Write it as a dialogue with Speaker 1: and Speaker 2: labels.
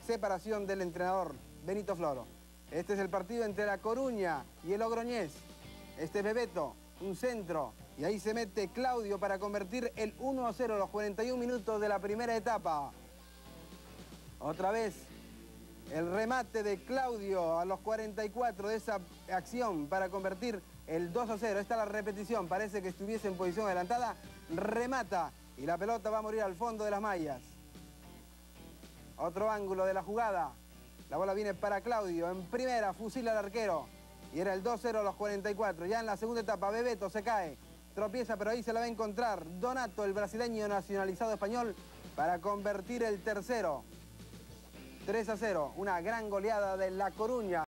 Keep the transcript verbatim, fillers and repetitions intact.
Speaker 1: separación del entrenador Benito Floro. Este es el partido entre La Coruña y el Logroñés. Este es Bebeto, un centro, y ahí se mete Claudio para convertir el uno a cero a los cuarenta y un minutos de la primera etapa. Otra vez el remate de Claudio a los cuarenta y cuatro de esa acción para convertir el dos a cero. Esta es la repetición, parece que estuviese en posición adelantada. Remata y la pelota va a morir al fondo de las mallas. Otro ángulo de la jugada. La bola viene para Claudio. En primera fusila al arquero. Y era el dos a cero a los cuarenta y cuatro. Ya en la segunda etapa Bebeto se cae. Tropieza, pero ahí se la va a encontrar Donato, el brasileño nacionalizado español, para convertir el tercero. tres a cero. Una gran goleada de La Coruña.